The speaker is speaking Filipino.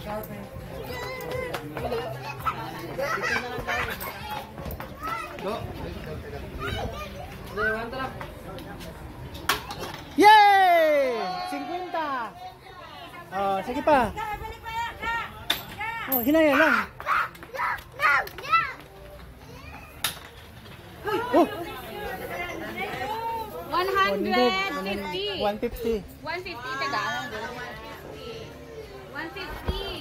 Yay! 50. Oh, sige pa. Oh, hinaya lang. Oh, 150. 150. 150 Tagalog. 150.